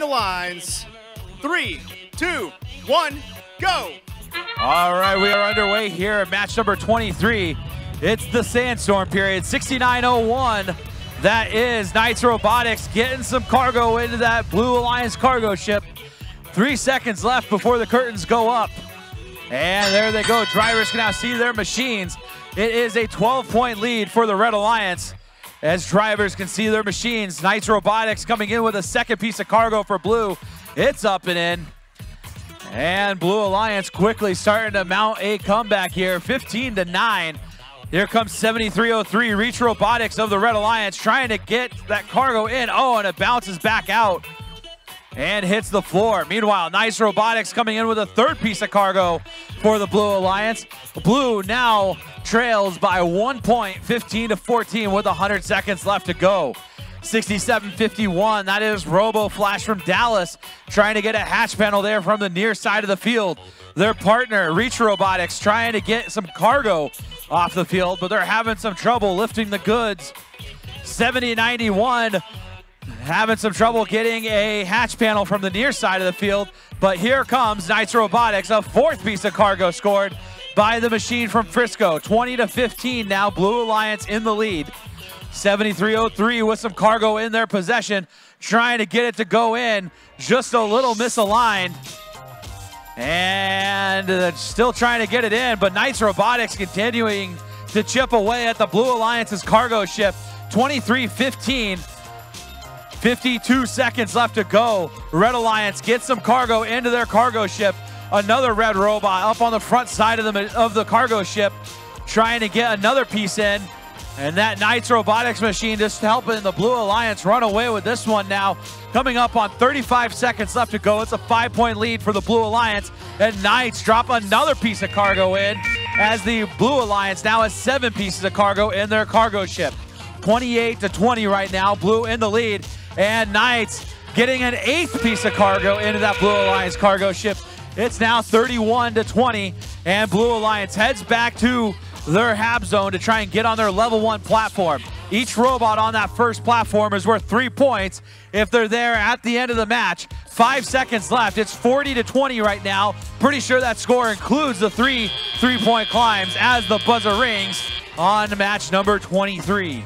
the lines. 3, 2, 1, go. All right, we are underway here at match number 23. It's the Sandstorm period, 69:01. That is Knights Robotics getting some cargo into that Blue Alliance cargo ship. 3 seconds left before the curtains go up. And there they go. Drivers can now see their machines. It is a 12-point lead for the Red Alliance as drivers can see their machines. Knights Robotics coming in with a second piece of cargo for Blue. It's up and in. And Blue Alliance quickly starting to mount a comeback here, 15-9. Here comes 7303, Reach Robotics of the Red Alliance trying to get that cargo in. Oh, and it bounces back out and hits the floor. Meanwhile, Knights Robotics coming in with a third piece of cargo for the Blue Alliance. Blue now trails by 1 point, 15-14 with 100 seconds left to go. 67-51, that is Robo Flash from Dallas trying to get a hatch panel there from the near side of the field. Their partner, Reach Robotics, trying to get some cargo off the field, but they're having some trouble lifting the goods. 70-91, having some trouble getting a hatch panel from the near side of the field, but here comes Knights Robotics, a fourth piece of cargo scored by the machine from Frisco. 20-15 now, Blue Alliance in the lead. 7303 with some cargo in their possession, trying to get it to go in, just a little misaligned. And still trying to get it in, but Knights Robotics continuing to chip away at the Blue Alliance's cargo ship. 23-15, 52 seconds left to go. Red Alliance gets some cargo into their cargo ship. Another red robot up on the front side of the cargo ship, trying to get another piece in. And that Knights Robotics machine just helping the Blue Alliance run away with this one now. Coming up on 35 seconds left to go. It's a 5-point lead for the Blue Alliance. And Knights drop another piece of cargo in as the Blue Alliance now has 7 pieces of cargo in their cargo ship. 28-20 right now, Blue in the lead. And Knights getting an 8th piece of cargo into that Blue Alliance cargo ship. It's now 31-20, and Blue Alliance heads back to their hab zone to try and get on their level 1 platform. Each robot on that first platform is worth 3 points if they're there at the end of the match. 5 seconds left. It's 40-20 right now. Pretty sure that score includes the 3 3-point climbs as the buzzer rings on match number 23.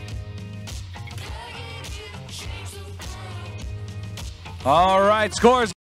All right, scores.